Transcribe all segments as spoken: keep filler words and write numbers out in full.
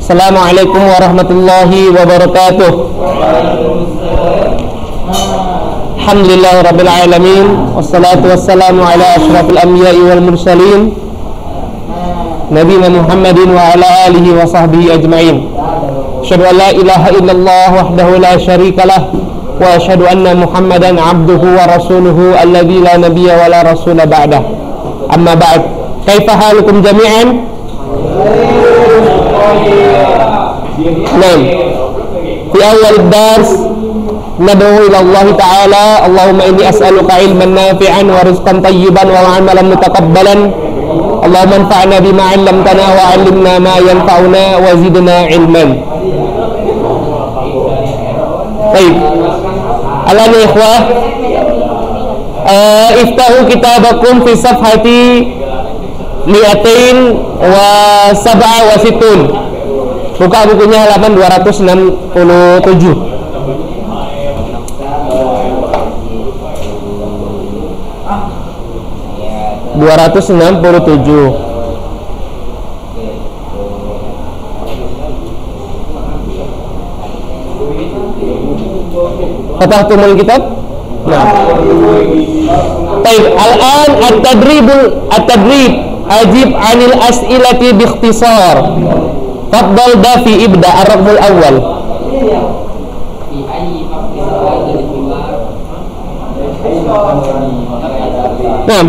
Assalamualaikum warahmatullahi wabarakatuh. Alhamdulillah rabbil alamin, wassalatu wassalamu ala asyrafil anbiya'i wal mursalin nabiyina Muhammadin wa ala alihi wa sahbihi ajma'in. Asyhadu an la ilaha illallah wahdahu la syarikalah wa asyhadu anna Muhammadan abduhu wa rasuluhu alladzi la nabiyya wa la rasula ba'dah. Amma ba'd. Kaifa halukum jami'an? Naam. Fi awal dars nad'u ila Allah ta'ala, Allahumma inni as'aluka ilman nafi'an wa rizqan tayyiban wa 'amalan mutakabbalan. Allahumma anfa'na bima 'allamtana wa 'allimna ma yanfa'una wa zidna ilman. Baik. Alana ikhwah, uh, iftahu kitabakum fi safhati mi'atain wa sab'a wa situn. Buka bukunya halaman dua ratus enam puluh tujuh. dua ratus enam puluh tujuh. Fatahtumul kitab? Nah. Baik, al-an at-tadribul at-tadrib ajib 'anil as'ilati bi ikhtisar. Fadhal dafi ibda ar-raqmul awwal. Naam.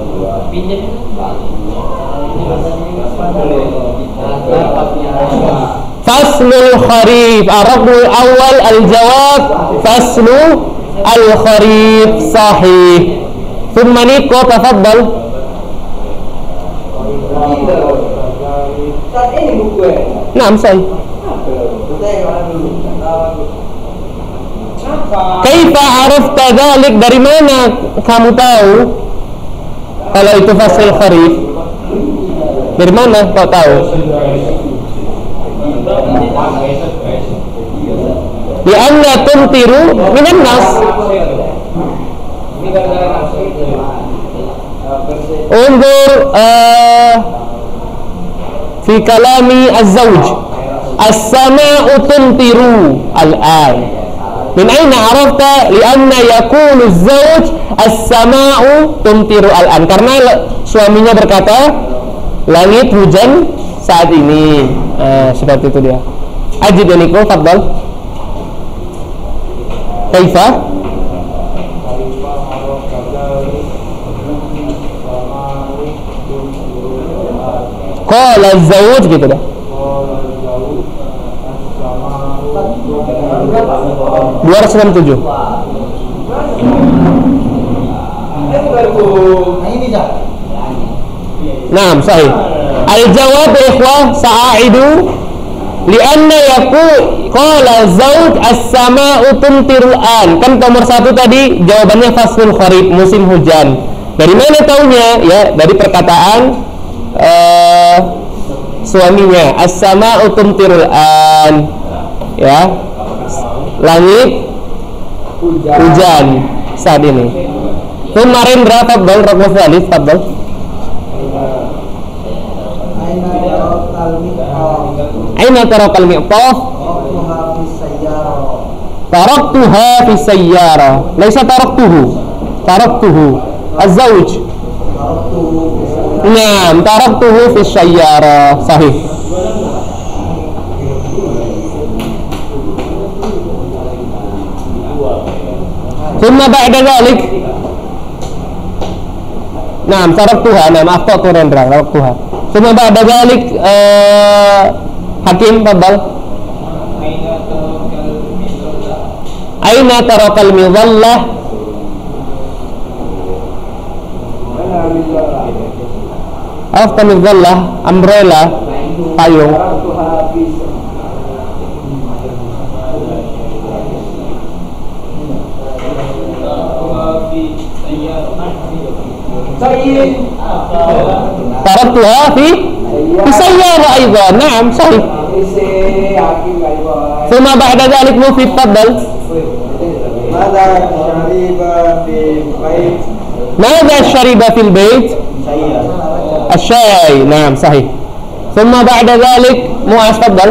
Faslul kharif, ar-raqmul awwal al-jawab faslu al-kharif sahih. Thumma niqo tafaddal. Naam, sahih. Kaifa arafta dzalik, dari mana kamu tahu kalau itu faslul kharif? Dari mana kau tahu? Lianna tumtiru minan nas. Undur uh, fi kalami az-zawj, as-sama'u tumtiru al-an. Min aina arafta? Lianna yaqulu az-zawj as-sama'u tumtiru al-an. Karena suaminya berkata langit hujan saat ini. Eh, seperti itu dia. Ajib ya Niko, fadhal. Kaifa? Qala az-zawj gitu dah. dua ratus enam puluh tujuh. Naam, sahih. Al-jawab ikhwah sa'idu lianna yaqul qala zawj as-sama'u tumtirul an. Kan nomor satu tadi jawabannya faslul kharif, musim hujan. Dari mana taunya? Ya, dari perkataan uh, suaminya, as-sama'u tumtirul an. Ya. Langit hujan, hujan saat ini. Kemarin berapa bal raqam walid fadhal? Aina tarakal mi'taf? Taraktuha fi sayyara. Laisa taraktuhu. Taraktuhu. Az-zawj. Naam, taraktuhu fi sayyara. Sahih. Thumma ba'da dhalik. Naam, taraktuha. Naam, akhtatu rendra, taraktuha. Thumma ba'da dhalik uh, Hakim, fadhal. Aina tarakal midallah? Afta midallah, umbrella, payung. Taraktuha fi fi sayyara aidan. Naam, sahih. Thumma ba'da dhalik mufid, fadhal. Madza shariba fil bait? Madza shariba fil bait? Asy-syai. Naam, sahih. Thumma ba'da dhalik Mu'az, tafadhal.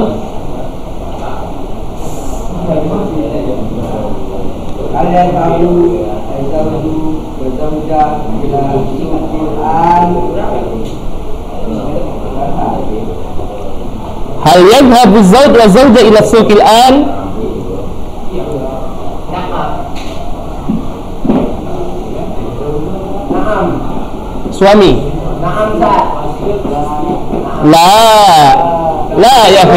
Hal yadhhabu az-zawj wa zawja ila as-suq al-an? Suami. La, la ya akhi.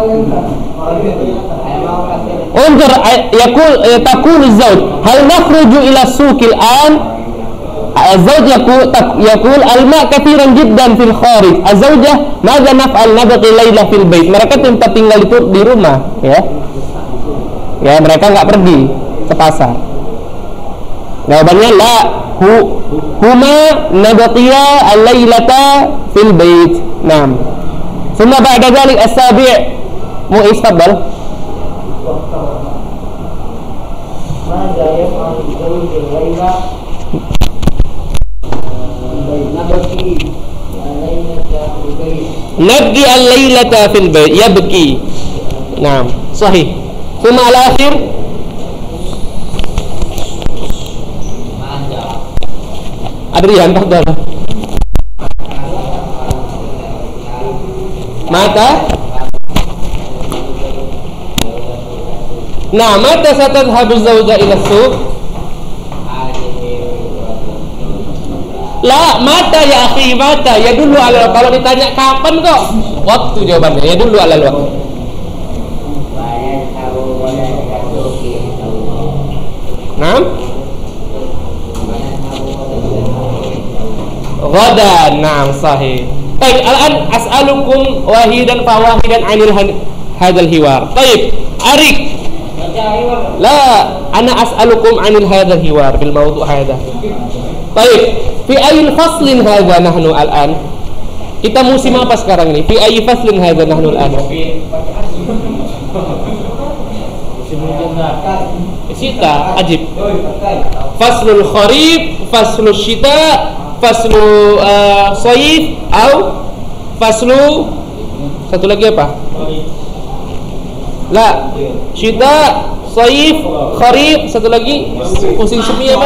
Unzur yaqul taqul az-zawj hal nakhruju ila as-suq al-an? Az-zawj yaqul yaqul al-ma' kathiran jiddan fil kharij. Az-zawjah madza naf'al nabqi layla fil bait. Mereka tempat tinggal itu di rumah, ya. Ya, mereka enggak pergi ke pasar. Jawabannya la, hu huma nabqiya al-lailata fil bait. Naam. Thumma ba'da dhalik as-sabi' Mu'is, tafadhal. Madza yaf'al az-zawj al-laila nabdi al-lailata fil bait yabki. Naam, sahih. Thumma al-akhir Adrian, tafadhal. Mata Nah, mata satadhhabu az-zawja ila as-suq? La, mata ya akhi, mata ya dulu ala. Kalau ditanya kapan kok waktu, jawabannya ya dulu ala waktu. Naam. Ghadan, naam, sahih. Baik, al'an as'alukum wahidan fa wahidan 'anil hadzal hiwar. Baik, Arik. La, ana as'alukum 'anil hadzal hiwar bil mawdu' hadza. Baik, fi ayil faslin hadza nahnu al'an? Kita musim apa sekarang ini? Fi ayyi faslin hadza nahnu al'an? Sita, ajib. Faslul kharif, faslul syita, faslu uh, sayif, atau faslu satu lagi apa? La, syita, sayif, kharif, satu lagi musim semi apa?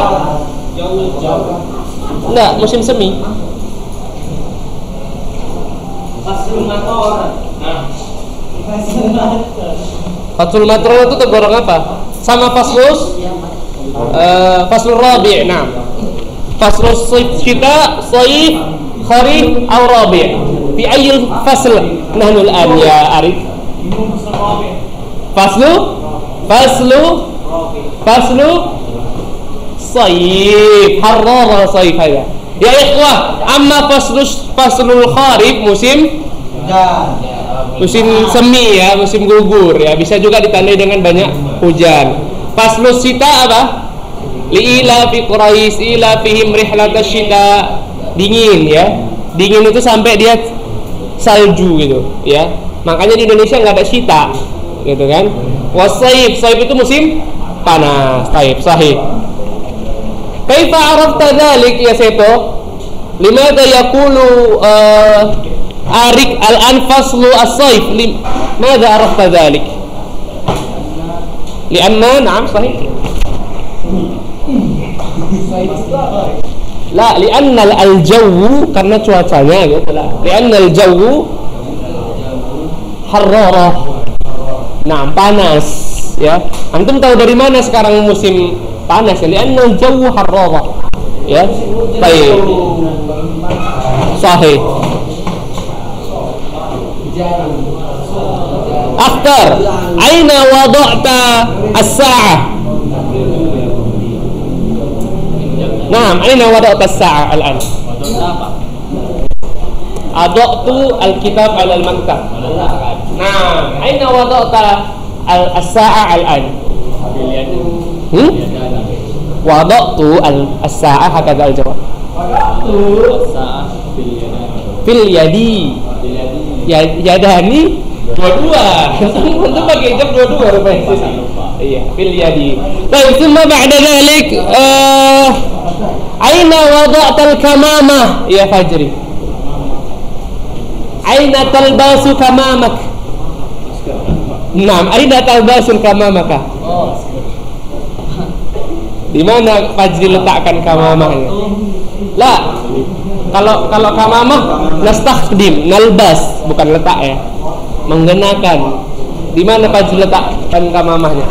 Enggak, musim semi. Faslul mator. Nah. Faslul mator itu tergolong apa? Sama faslus uh, faslul rabi'. Nah. Faslus syita, sayif, kharif, atau rabi'. Fi ayyi fasl nahnu al-an ya Arif? Faslu Faslu Faslu sayif, harrara sayif hada. Ya ikhwah, amma faslus faslul kharif musim musim semi ya, musim gugur ya, bisa juga ditandai dengan banyak hujan. Faslus syita apa? Li'ila fi Quraish ila fihim rihlatash syita, dingin ya. Dingin itu sampai dia salju gitu ya. Makanya di Indonesia nggak ada syita gitu kan. Wasayif, sayif itu musim panas. Taib, sahih. Kaifa arafta dzalik ya Seto? Limadha yaqulu uh, Arik al-anfaslu as-sayf? Limadha arafta dzalik? Lianna, na'am, sahih. La, lianna al-jawu, karena cuacanya gitu lah. Lianna al-jawu harrarah. Nah, panas ya. Antum tahu dari mana sekarang musim panas ya? Lianna al-jawu harrarah. Ya. Baik. Sahih. Akhtar, aina wada'ta as-sa'ah? Naam, aina wada'ta as-sa'ah al-an? Adaqtu al-kitab ala al-maktab. Naam, aina wada'ta as-sa'ah al-an? Hmm? Wada'tu as-sa'ah, hakadha al-jawab. Wada'tu as-sa'ah fil yadi. Yadani dua-dua. Itu pakai jam dua-dua rupanya. Iya, fil yadi. Baik, thumma ba'da dhalik uh, aina wada'tal kamamah ya Fajri? Aina talbasu kamamak? Naam, aina talbasul kamamaka? Di mana Fajri letakkan kamamahnya? La. Kalau kalau kamamah nastakhdim, nalbas, bukan letak ya. Mengenakan. Di mana Fajri letakkan kamamahnya?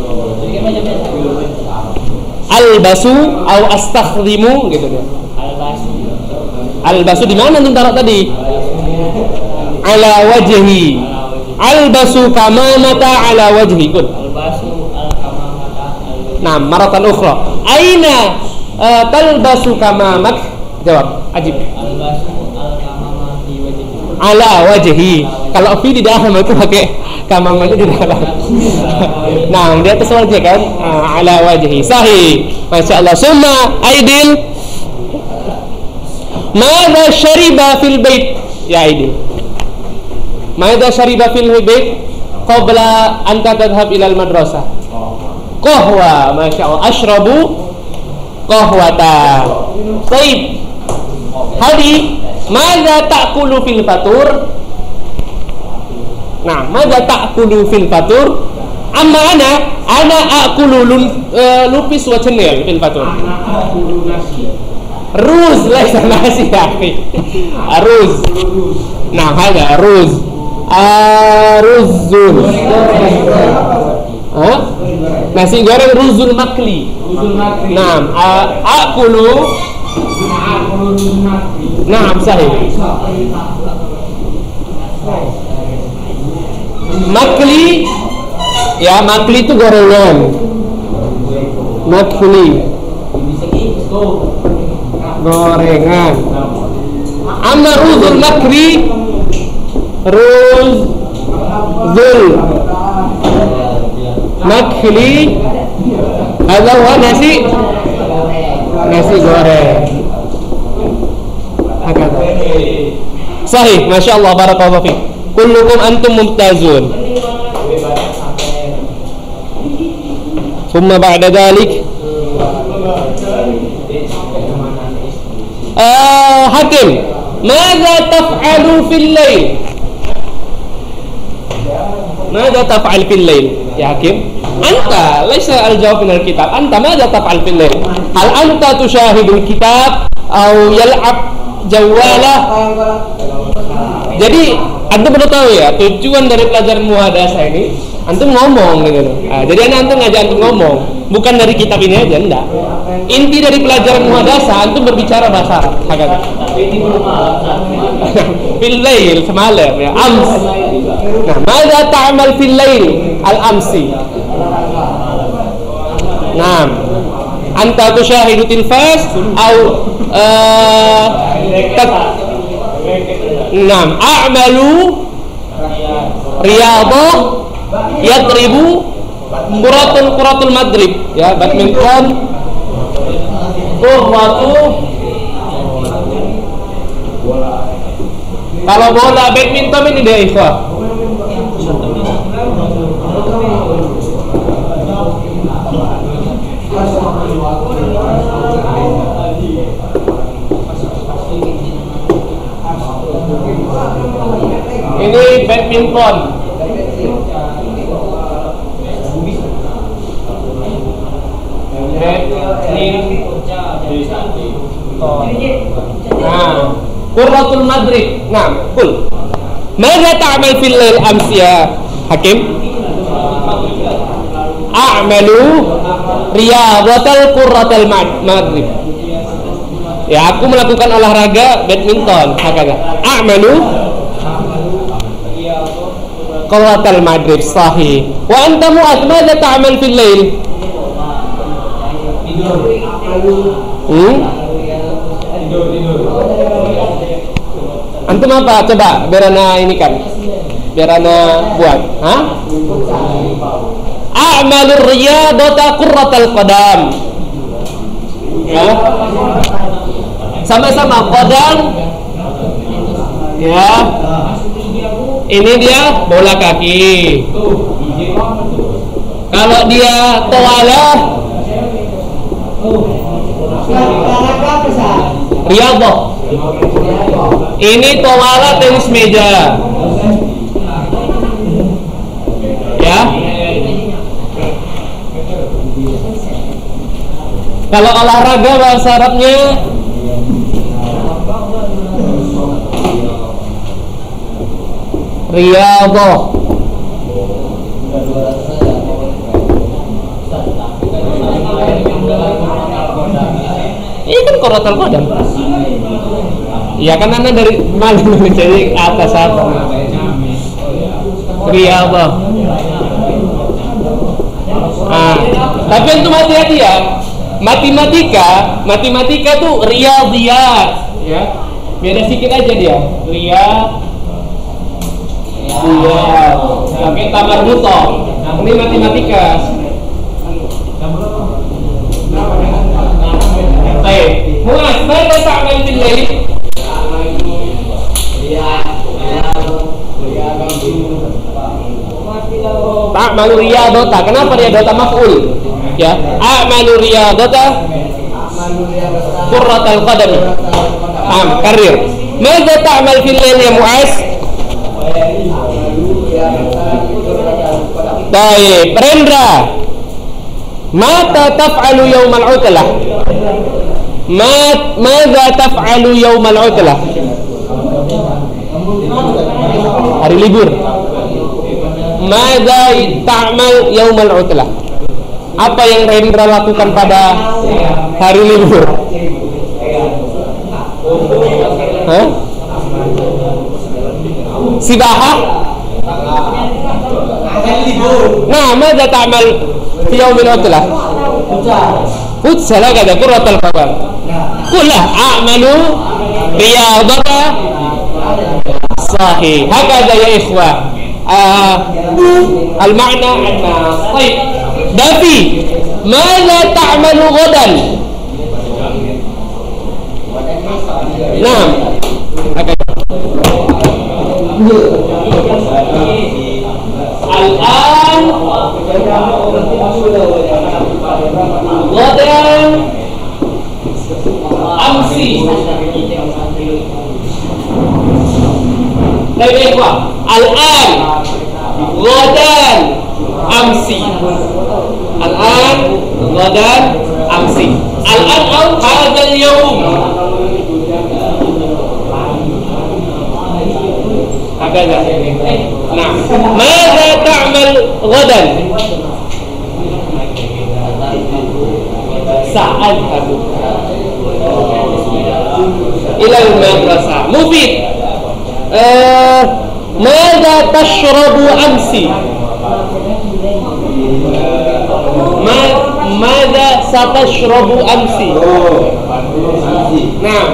Albasu au astakhdimu gitu dia. Albasu. Albasu di mana antum taruh tadi? Ala wajhi. Albasu kamamata ala wajhi. Good. Albasu al kamamata. Nah, maratan ukhra. Aina uh, talbasu kamamak? Jawab. Ajib. Albasu al kamamah di wajhi. Ala wajhi. Kalau fi di dalam itu pakai kamamah itu di dalam. Nah, di atas wajah kan? Uh, ala wajhi. Sahih. Masyaallah. Summa Aidil. Mada syariba fil bait? Ya Aidil. Mada syariba fil bait qabla an tadhhab ila al madrasah? Qahwa, masyaallah. Ashrabu qahwata. Baik. Hadi, mada ta'kulu fil fatur? Nah, mada ta'kulu fil fatur? Amma ana, ana akulu uh, lupis wa cenil fil fatur. Ana akulu nasi. Ruz, laisa nasi ya akhi. Aruz. Nah, hada ruz. Aruzul. Hah? Nasi goreng ruzul makli. Ruzul makli. Nah, akulu Nah, sahih. Makli, ya makli itu gorengan. Makli, gorengan. Amma ruzul makli, ruzul makli, ada wa nasi, nasi goreng. Hakata. Sahih, masyaallah, barakallahu fiik. Kullukum antum mumtazun. Thumma ba'da dhalik ah Hakim, madza taf'alu fil lail? Madza taf'al fil lail ya Hakim? Anta laysa al-jawab min al-kitab. Anta madza taf'al fil lail? Hal anta tushahidu al-kitab atau yal'ab jawalah? Jadi antum perlu tahu ya, tujuan dari pelajaran muhadasah ini antum ngomong gitu. Nah, jadi antum ngajak antum ngomong, bukan dari kitab ini aja, enggak. Inti dari pelajaran muhadasah antum berbicara bahasa Arab. Hakika. Fil lail semalam ya, ams. Nah, madza ta'mal fil lail al-amsi? Naam. Anta tushahidu tilfas atau Naam, a'malu riyadhah yadribu kuratul kuratul madrib ya, badminton, kuratu. Kalau bola badminton ini dia ikhwah. Ini badminton. Nah, Qurratul Madrid. Nah, kul. Mada ta'mal fil lail ams ya Hakim? A'malu riyadatal Qurratul Madrid. Ya, aku melakukan olahraga badminton. Hakika. A'malu Qurratul Madrid. Sahih. Wa anta Mu'adz, mada ta'mal fil lail? Hmm? Antum apa? Coba biar ana ini kan, biar ana buat. Hah? A'malur riyadata qurratal qadam. Ya. Sama-sama qadam. Ya. Ini dia bola kaki. Kalau dia tawalah riyadhah. Ini tawala tenis meja. Kalau olahraga bahasa Arabnya riyadhah. Ini kan quratul qadam. Ya kan anda dari mana jadi atas apa? Riyadhah. Ah, tapi itu hati-hati ya. Matematika, matematika tuh riyadhiyat, ya. Beda sedikit aja dia. Riyadhiyat. Pakai tamar buto. Ini matematika. Baik. Muaz, mana ta'mal bil lail? Ta'malu riyadhata. Kenapa riyadhata maf'ul? Ya, a'malu riyadhata qurratal qadam. Am, karir. Madza ta'mal fil lail ya Muaz? Baik, Rendra. Mata taf'alu yaumal utlah? Mat, madza taf'alu yaumal utlah? Hari libur. Madza ta'mal yaumal utlah? Apa yang Rendra lakukan pada hari libur? Hah? Sibahah? Nah, madza ta'mal fi yaumil utlah? Futsal kada qurratul qadam. Kullah a'malu riyadhata sahih. Hakada ya ikhwah. Al-ma'na anna. Baik. Dafi, madza ta'malu ghadan? Naam. Al-an ghadan amsi. Baik, al-an ghadan amsi. Al-an ghadan amsi. Al-an au hadzal yawm. Hakada. Nah, madza ta'mal ghadan? Sa'al aku ila al-madrasah. Mufid. Eh, madza tashrabu amsi? Madza satashrabu amsi? Nah,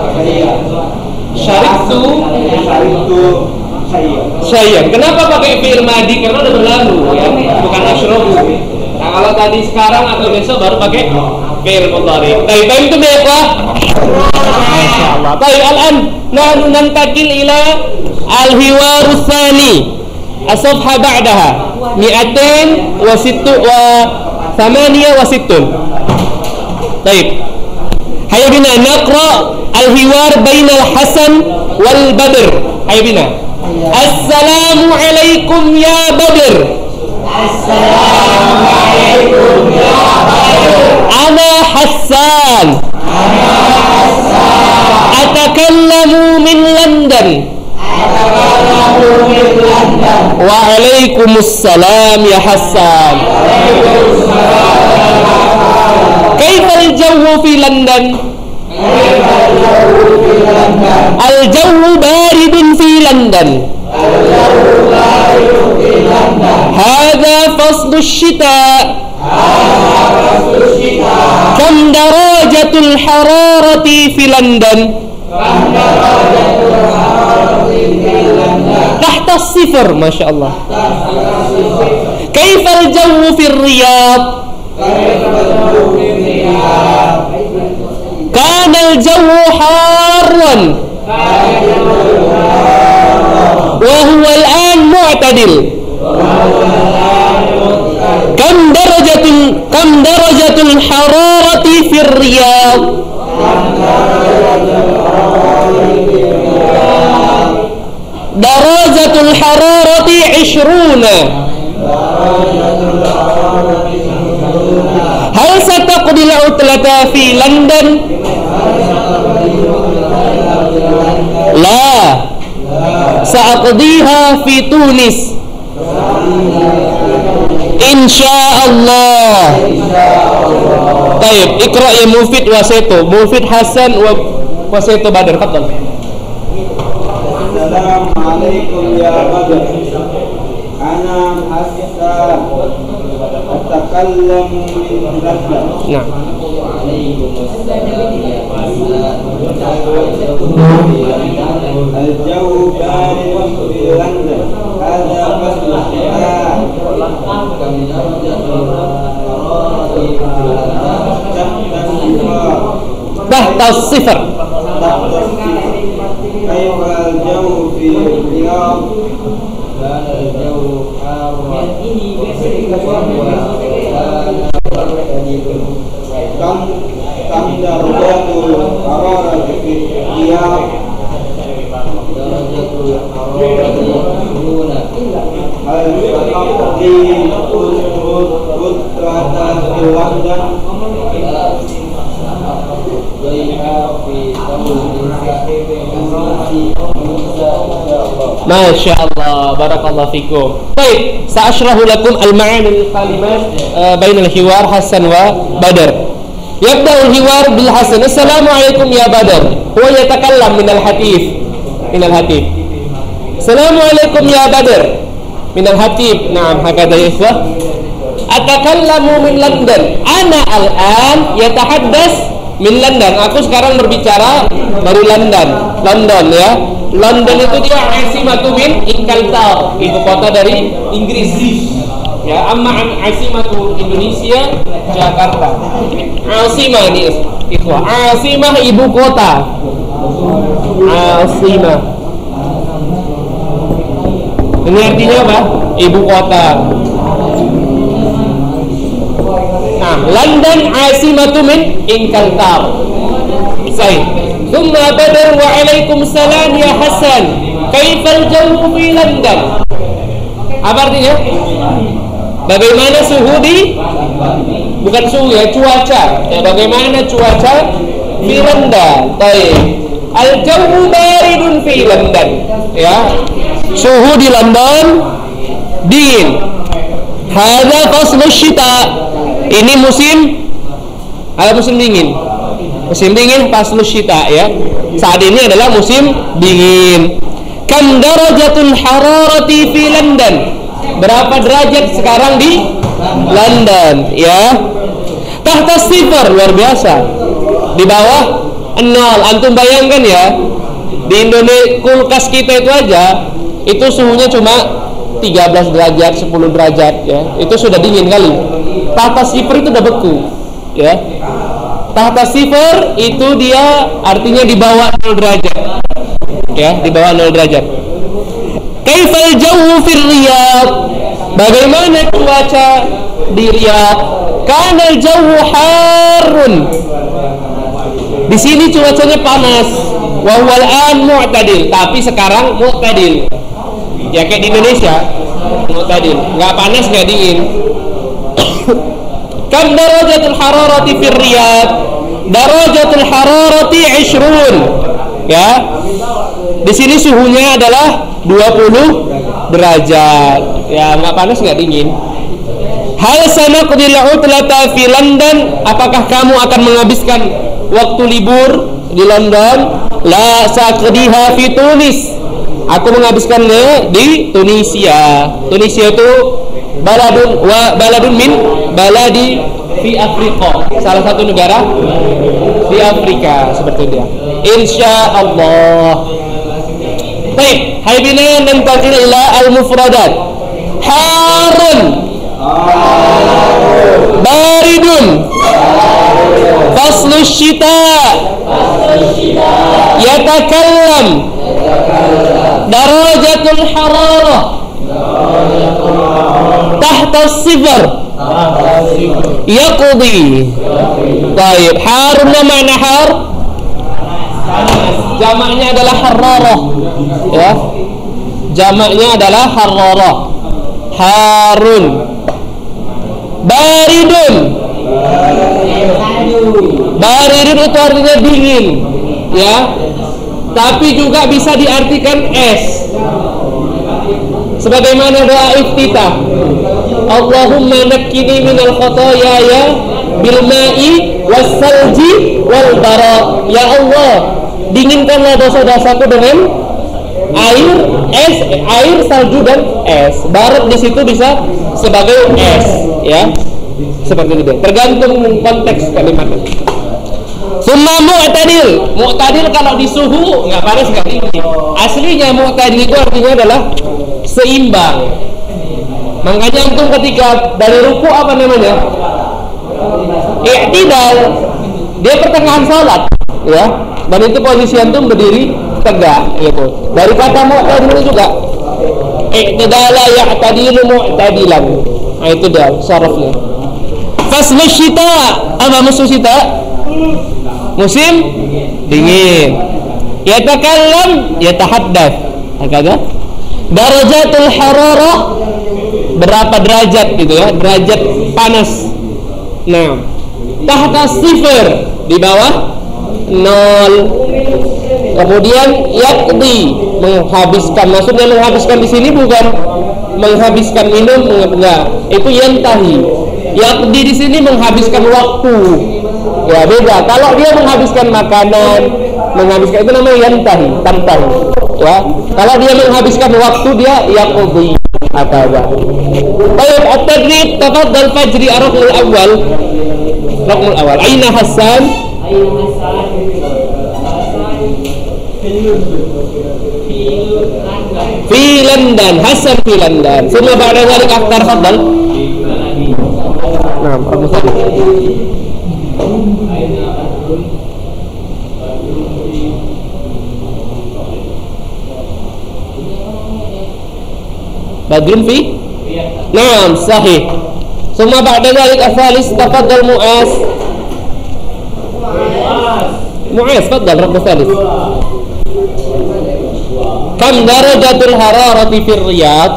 syariktu syariktu syayyan. Kenapa pakai fi'il madi? Karena udah berlalu ya, bukan asyrabu. Nah, kalau tadi sekarang atau besok baru pakai fi'il mudhari. Baik, baik itu apa? Masyaallah. Baik, al-an nahnu nantakil ila al-hiwar tsani. As-safha ba'daha mi'atain wa sittu wa thamaniya wa sittun. Baik. Hayya bina naqra al-hiwar baina al-Hasan wal Badr. Hayya bina. Assalamu alaikum ya Badr. Assalamu alaikum ya Badr. Ana Hassan. Ana Hassan. Atakallamu min London. Atakallamu min London. Wa alaikumussalam ya Hassan. Waalaikumsalam ya Hassan. Kaifa al-jawu fi London? Al-jawu baridun fi London. Hadha faslu shita. Kam darajatul hararati fi London? Tahta as-sifr. Masya Allah. Kaifa al-jawu fi Riyadh? Kana al-jawu harran wa huwa al-an mu'tadil. Kam darajatul kam darajatul hararati fi Riyadh? Darajatul hararati ishruna. Hal sataqdi al-'utlata fi London? La. Sa'aqdiha fi Tunis. Insyaallah. Baik, Iqra ya Mufid Waseto, Mufid Hasan wa Waseto Badar. Fadhal. Assalamualaikum ya Badar. Ana Hasan atakallamu min London. Nah. Al-jawu baridun fi London. Hadha fasl al-Qur'an. Tahta as-sifar. كيف الجو في الرياض؟ كان الجو حارا كم كم درجات الحرارة في الرياض؟ درجة الحرارة هنا هل تقضي فترة في لندن؟ Masya Allah, barakallahu fikum. Baik, sa'ashrahu lakum al-ma'ani al-kalimat uh, bain al-hiwar Hasan wa Badar. Yabda'u al-hiwar bil Hasan. Assalamualaikum ya Badar. Huwa yatakallam min al-hatif. Min al-hatif. Assalamualaikum ya Badar. Min al-hatif. Naam, hakada ya ikhwah. Atakallamu min London. Ana al-an yatahaddas min London. Aku sekarang berbicara dari London. London ya. London itu dia asimatu min Ingkaltar, ibu kota dari Inggris. Ya, amma asimatu Indonesia Jakarta. Asimah ini ikhwah. Asimah ibu kota. Asimah. Ini artinya apa? Ibu kota. Nah, London asimatu min Ingkaltar. Baik. Thumma Badar wa Waalaikumsalam ya Hasan. Kaifal jawu fi London? Apa artinya? Bagaimana suhu di, bukan suhu ya, cuaca. Ya, bagaimana cuaca di London? Baik. Al jawu baridun fi London. Ya. Suhu di London dingin. Hadza faslu syita. Ini musim ada musim dingin. Musim dingin faslu syita ya. Saat ini adalah musim dingin. Kam darajatul hararati fi London? Berapa derajat sekarang di London ya? Tahta sifar, luar biasa. Di bawah nol. Antum bayangkan ya, di Indonesia kulkas kita itu aja itu suhunya cuma tiga belas derajat, sepuluh derajat ya. Itu sudah dingin kali. Tahta sifar itu udah beku ya. Tahta sifar itu dia artinya di bawah nol derajat ya, di bawah nol derajat. Kaifal jawu fir Riyadh? Bagaimana cuaca di Riyadh? Kana al-jawu harun. Di sini cuacanya panas. Wa huwal an mu'tadil, tapi sekarang mu'tadil. Ya kayak di Indonesia, mu'tadil. Enggak panas, enggak dingin. Kam darajatul hararati fir Riyadh? Darajatul hararati ishrun. Ya. Di sini suhunya adalah dua puluh derajat. Ya, enggak panas enggak dingin. Hal sanaqdil utlata fi London? Apakah kamu akan menghabiskan waktu libur di London? La saqdiha fi Tunis. Aku menghabiskannya di Tunisia. Tunisia itu baladun wa baladun min baladi fi Afrika, salah satu negara di Afrika seperti dia. Insyaallah. Baik, hai bina nantaqil ila al-mufradat. Harun, baridun, faslu syita, yatakallam, darajatul hararah, tahta sifar, yaqdi. Baik, harun mana har? Jamaknya adalah hararah ya. Jamaknya adalah hararah. Harun. Baridun. Baridun itu artinya dingin, ya. Tapi juga bisa diartikan es. Sebagaimana doa iftitah. Allahumma nakkini minal khotoyaya bil ma'i was salji wal bara. Ya Allah, dinginkanlah dosa-dosaku dengan air, es, air, salju dan es. Barat di situ bisa sebagai es, ya. Seperti itu. Tergantung konteks kalimatnya. Summa mu'tadil. Mu'tadil kalau di suhu nggak panas nggak dingin. Aslinya mu'tadil itu artinya adalah seimbang. Makanya antum ketika dari ruku apa namanya? I'tidal. Dia pertengahan salat, ya. Dan itu posisi antum berdiri tegak, gitu. Dari kata mu'tadil itu juga i'tidala ya'tadilu mu'tadilan. Nah itu dia sarafnya. Faslu syita. Apa musim syita? Musim dingin. Yatakallam, yatahaddats. Hakada. Darajatul hararah, berapa derajat gitu ya, derajat panas. Nah, tahta sifir, di bawah nol. Kemudian yaqdi, menghabiskan. Maksudnya menghabiskan di sini bukan menghabiskan minum, enggak. Itu yantahi. Yaqdi di sini menghabiskan waktu. Ya beda. Kalau dia menghabiskan makanan, menghabiskan itu namanya yantahi, tantan. Ya. Kalau dia menghabiskan waktu dia yaqdi. Akaba. Baik, at-tadrib tafadhal fajri ar-raqmul awal. Raqmul awal. Aina Hasan? Fi London. Hasan fi London. Semua ba'da dzalik aktar fadhal. Naam, Abu Sa'id. Badrun fi? Naam, sahih. Summa ba'da dzalik asalis tafaddal Mu'az. Mu'az, tafaddal Rabbu salis. Kam darajatul hararati fi Riyadh?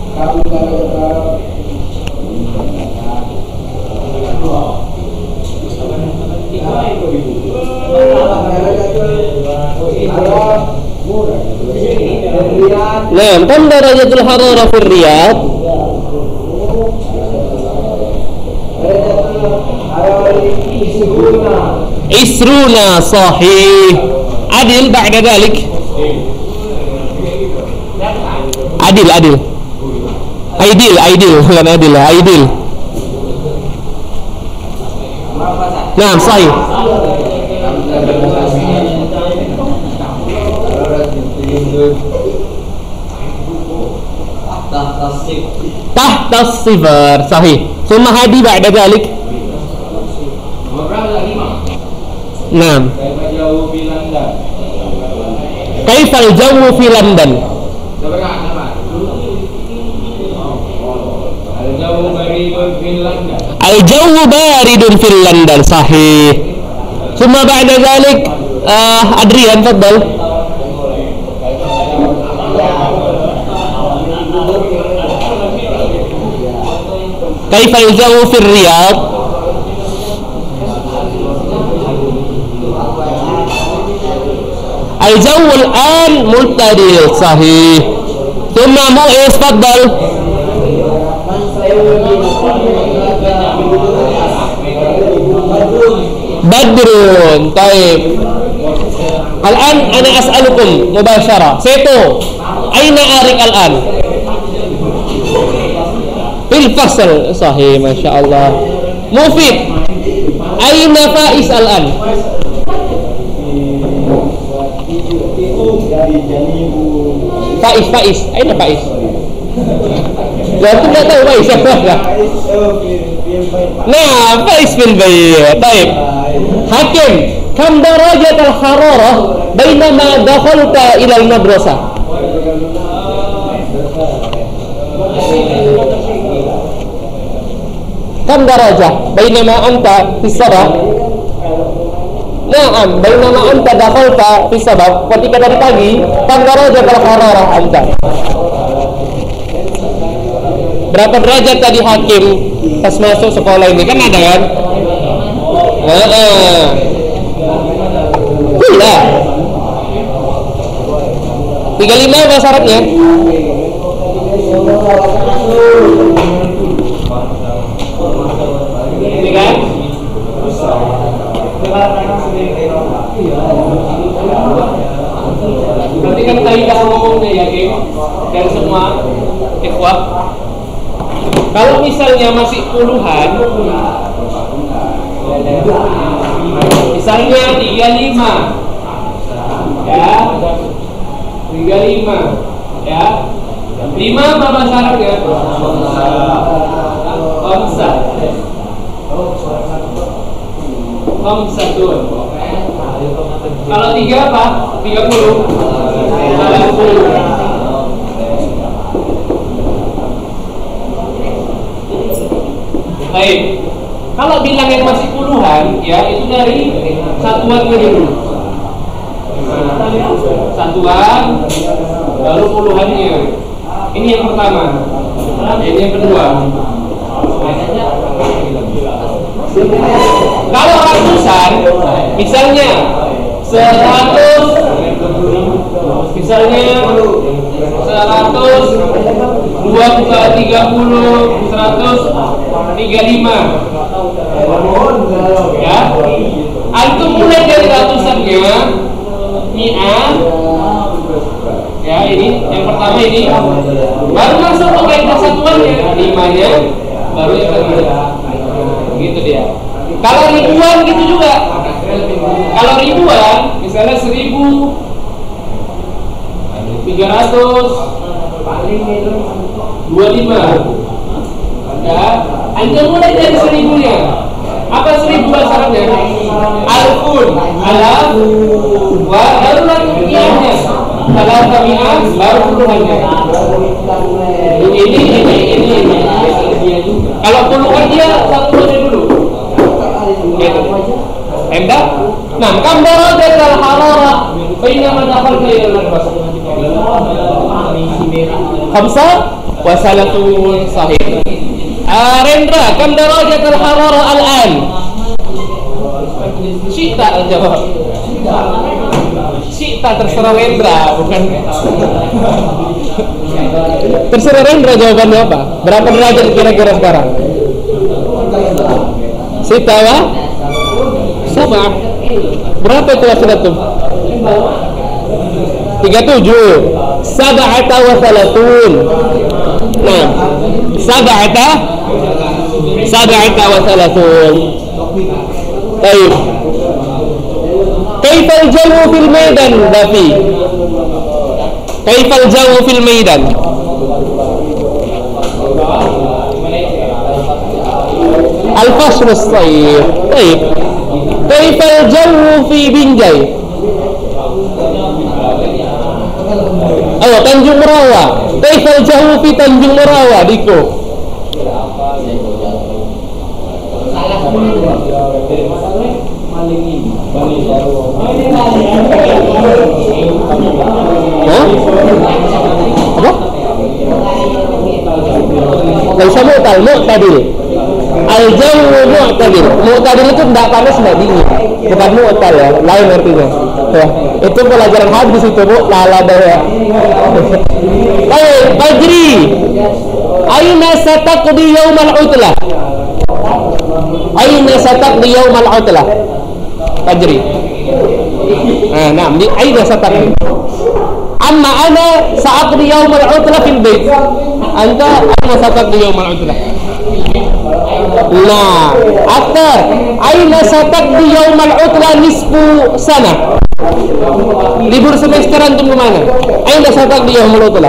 Nah, kam darajatul hararah fi Riyadh? Isruna sahih. Adil ba'da dzalik. Adil, adil. Aidil, aidil, bukan adil, aidil. Nah, sahih. Tahta sifar, sahih. Summa hadi ba'da dzalik. Naam. Kaifal jawu fi London? Al-jawu baridun fi London, sahih. Summa ba'da dzalik uh, Adrian, tafadhal. Kaifal jawu fi Riyadh? Al-jawu al-an multadil, sahih. Thumma Mu'is, tafadhal. Badrun, taib. Al-an ana as'alukum mubasyarah. Seto, aina arik al-an? Fil fasl, sahih, masya Allah. Mufid, aina Faiz al-an? Faiz, Faiz, aina Faiz? Ya, aku tidak tahu Faiz siapa ya. Nah, Faiz fil bayt. Baik. Hakim, kam darajat al-hararah bainama dakhalta ila al-madrasah? Kam darajah bainama anta fi sabah? Naam, bainama anta dakhalta fi sabah, ketika dari pagi, kam darajat al-hararah anta? Berapa derajat tadi Hakim pas masuk sekolah ini kan ada kan? Heeh. Iya. tiga puluh lima apa syaratnya? Ini kan? Berarti kan tadi dah ngomongnya ya, Kim, dan semua ikhwah. Kalau misalnya masih puluhan, misalnya tiga puluh lima, ya, tiga puluh lima, ya, lima apa syaratnya? Khamsah, khamsah tuh. Kalau tiga apa? Tiga puluh, tiga puluh. Baik. Kalau bilang yang masih puluhan, ya itu dari satuannya dulu. Satuan, baru puluhannya. Ini yang pertama. Ini yang kedua. Kalau ratusan, misalnya seratus, misalnya seratus, dua kali tiga puluh, seratus tiga puluh lima, ya. Antum mulai dari ratusannya, mi'ah, ya ini yang pertama ini, baru masuk ke kaidah satuannya, limanya, baru yang kedua, gitu dia. Kalau ribuan gitu juga. Kalau ribuan, misalnya seribu, tiga ratus, dua lima, ya. Antum mulai dari seribunya. Apa seribu syaratnya? Alfun, alaf, wa baru lagi mi'ahnya. Kalau mi'ah, baru puluhannya. Ini, ini, ini, ini, ini. Kalau puluhan dia satu dulu. Gitu. Endah. Nah, kam darajat al-hararah bainama dakhalta ila al-bas. Khamsa wa salatun sahih. Arendra, kam darajat al-hararah al-an? Sita jawab. Sita terserah Rendra, bukan. Terserah Rendra jawabannya apa? Berapa derajat kira-kira sekarang? Sita wa Sabah. Berapa itu wasalatum? tiga puluh tujuh. Sab'ata wa salatun. Nah, sab'ata sab'ata wa salatun. Baik. Kaifal jawu fil maidan, Dafi? Kaifal jawu fil maidan? Al-fasl as-sayf. Baik. Kaifal jawu fi Binjai? Ayo, Tanjung Merawa. Kaifal jawu fi Tanjung Merawa, Diko? Hah? Apa? Laisa mu'tal, mu'tadil. Al-jawu mu'tadil. Mu'tadil itu tidak panas, tidak dingin. Bukan mu'tal ya, lain artinya. Ya, itu pelajaran hadis itu, Bu. Lala ya. Baik, Fajri. Aina sataqdi yaumal utlah? Aina sataqdi yaumal utlah? Fajri. Nah, nah, di aina sataqdi. Amma ana sa'aqdi yaumal utlah fil bait. Anta aina sataqdi yaumal utlah? Nah, aktar. Aina sataqdi yaumal utlah nisfu sana? Libur semester antum kemana? Aina sataqdi yaumal utlah?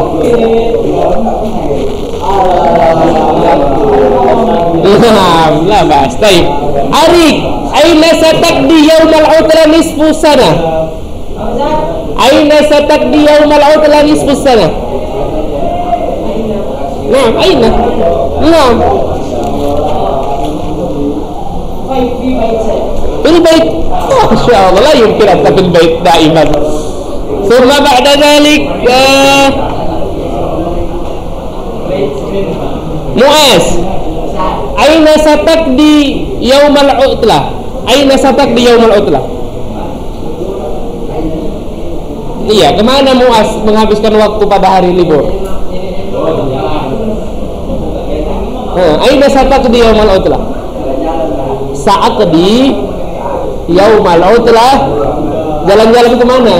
Nah, la bas. Baik. Arik, aina sataqdi yaumal utlah nisfu sana? Aina sataqdi yaumal utlah nisfu sana? Nah, aina? Nah. Fil bait. Masya Allah, la yumkin anta fil bait daiman. Thumma ba'da dhalik Mu'az. Aina satakdi yaumal utlah. Aina satakdi yaumal utlah. Iya, kemana Muaz menghabiskan waktu pada hari libur? Oh, aina satakdi yaumal utlah. Sa'aqdi yaumal utlah. Jalan-jalan kemana?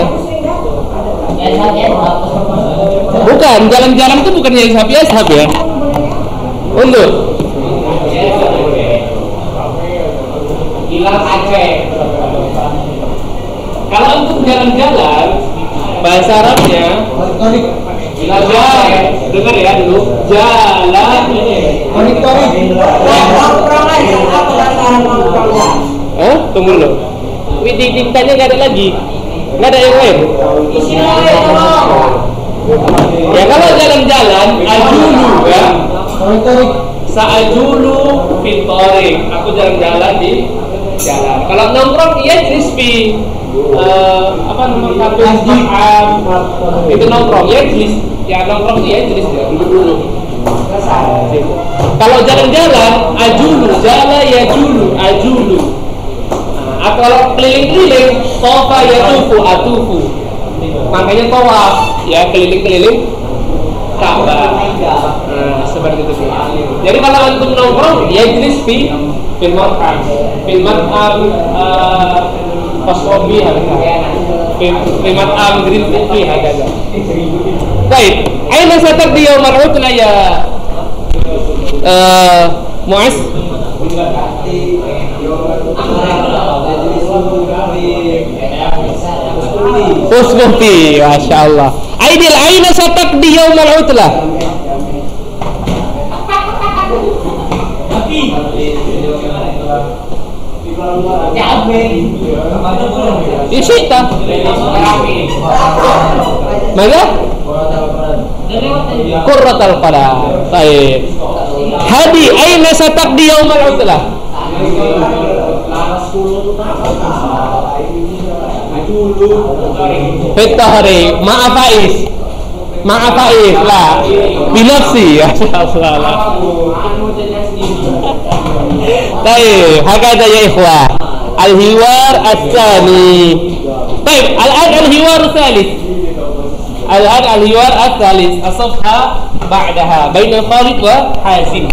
Bukan, jalan-jalan itu bukan yang ishab ya. Untuk hilang Aceh. Kalau untuk jalan-jalan bahasa Arabnya jalan, dengar ya dulu. Jalan Eh, tunggu dulu. Widi tintanya nggak ada lagi, nggak ada yang lain. Ya kalau jalan-jalan, ajulu ya. Sa'ajulu fitorik. Aku jalan-jalan di jalan. Kalau nongkrong iya jenis pi uh, apa namanya kafe makan itu nongkrong ya jenis ya nongkrong iya jenis ya. Kalau jalan-jalan ajulu, jala ya julu, ajulu. Nah, kalau keliling-keliling, tofa ya tufu, atufu. Makanya tawaf ya keliling-keliling Ka'bah. Nah, seperti itu. Jadi kalau antum nongkrong ya jenis fi fil makan, fil makan kosobi harga. Fil makan green tea harga. Baik, aina satakdi yaumul utlah ya eh Muaz? Usbuti, masya Allah. Aidil aina satakdi yaumul utlah. Isita. Mana? Qurratul qadam. Baik. Hadi aina satakdi yaumul utlah. Fitahri, maaf Faiz, maaf Faiz lah, binafsi ya. Baik, hakada ya ikhwah. Al-hiwar as-tsani. Baik, al-an al-hiwar as-tsalits. Al-an al-hiwar as-tsalits. As-safha ba'daha baina Khalid wa Hasim.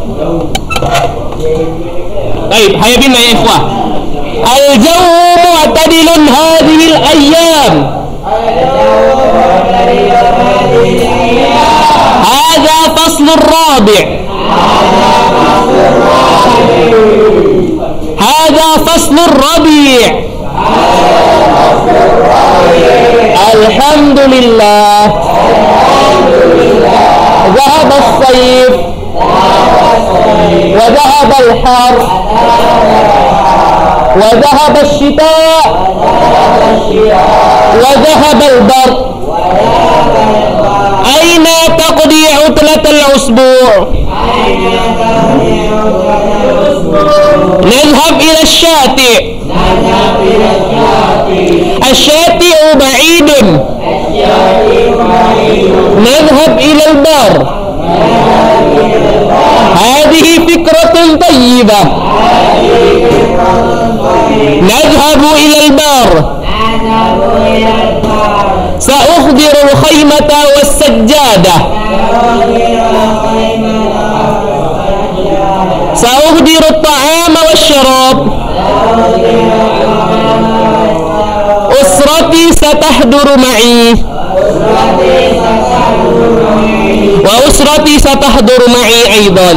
Baik, hayya bina ya ikhwah. Al-jawu mu'tadilun hadhihi al-ayyam. Hadha faslu ar-rabi'. Hadha faslu ar-rabi'. Alhamdulillah. Dhahaba as-sayf wa dhahaba al-har. وذهب الشتاء وذهب البرد. أين تقضي عطلة الأسبوع؟ نذهب إلى الشاطئ. الشاطئ بعيد. نذهب إلى البر. هذه فكرة طيبة. نذهب إلى البر. سأحضر الخيمة والسجادة. سأحضر الطعام والشراب. أسرتي ستحضر معي. وأسرتي ستحضر معي أيضا.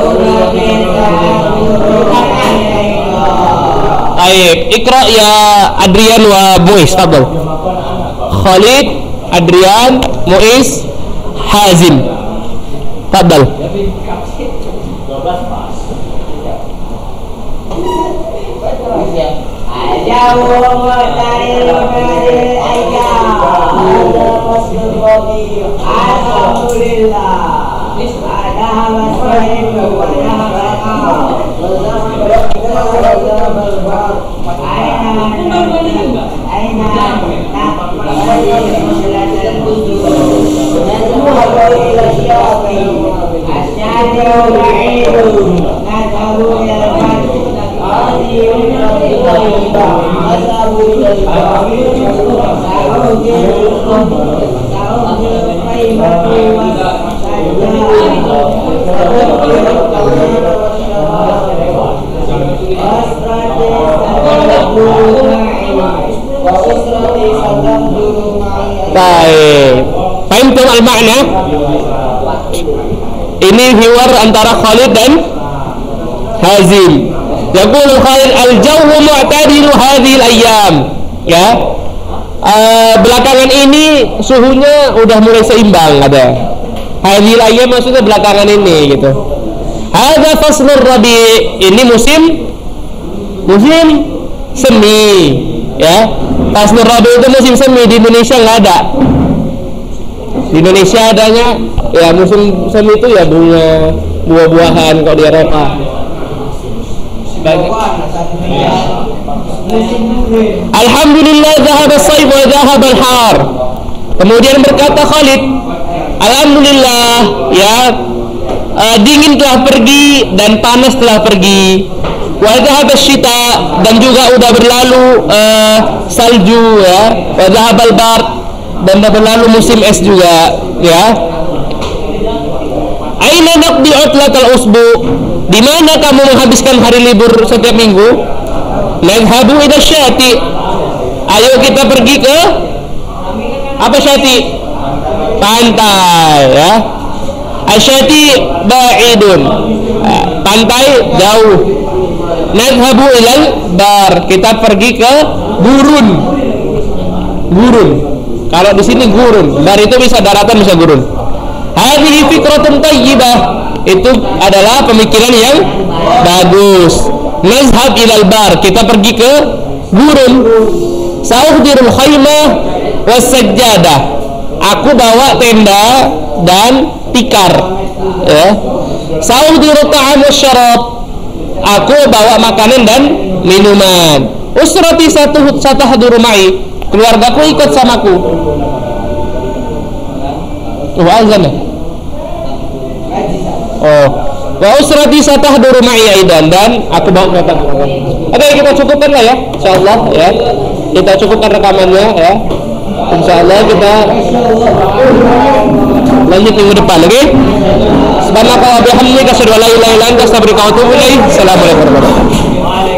Baik, Iqra ya Adrian wa Muiz, tafadhal. Khalid, Adrian, Muiz, Hazim. Tafadhal. Baik, fahimtum al-makna? Ini hiwar antara Khalid dan Hazim. Yaqulu Khalid al-jawwu mu'tadilu hadhihi al-ayyam. Ya. Uh, belakangan ini suhunya udah mulai seimbang ada. Hadhihi al-ayyam maksudnya belakangan ini gitu. Hadza faslur rabi'. Ini musim musim semi, ya. Faslur rabi' itu musim semi, di Indonesia nggak ada. Di Indonesia adanya ya musim semi itu ya bunga, buah-buahan kalau di Eropa. Alhamdulillah dhahaba as-sayf wa dhahaba al-har. Kemudian berkata Khalid, alhamdulillah ya, uh, dingin telah pergi dan panas telah pergi. Wa dhahaba asy-syita, dan juga udah berlalu uh, salju ya. Wa dhahaba al-bard, dan udah berlalu musim es juga ya. Aina naqdi utlatal usbu? Di mana kamu menghabiskan hari libur setiap minggu? Nadhhabu ila syati. Ayo kita pergi ke apa syati? Pantai ya. Asyati ba'idun. Pantai jauh. Nadhhabu ilal bar. Kita pergi ke gurun. Gurun. Kalau di sini gurun. Bar itu bisa daratan bisa gurun. Hadhihi fikratun thayyibah. Itu adalah pemikiran yang bagus. Nazhab ilal bar, kita pergi ke gurun. Sa'uhdirul khaymah was sajjadah. Aku bawa tenda dan tikar ya. Sa'uhdirut ta'am wasyarab. Aku bawa makanan dan minuman. Usrati satu satahduru ma'i. Keluargaku ikut samaku. Oh, azan ya? Oh, wa usrati satahduru ma'i aidan, dan aku bawa datang. Oke, kita cukupkan lah ya, insyaallah ya. Kita cukupkan rekamannya ya. Insyaallah kita lanjut minggu depan lagi. Subhanallah wa bihamdika asyhadu an la ilaha illa anta astaghfiruka wa atubu ilaik. Assalamualaikum warahmatullahi wabarakatuh.